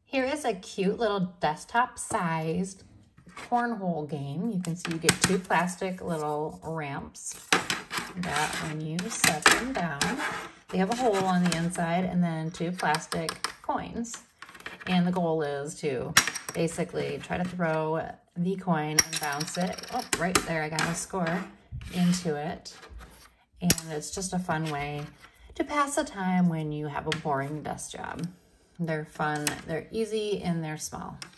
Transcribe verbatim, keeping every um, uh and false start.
Here is a cute little desktop-sized cornhole game. You can see you get two plastic little ramps that when you set them down, they have a hole on the inside and then two plastic coins. And the goal is to basically try to throw the coin and bounce it. Oh, right there, I got a score into it. And it's just a fun way to pass the time when you have a boring desk job. They're fun, they're easy, and they're small.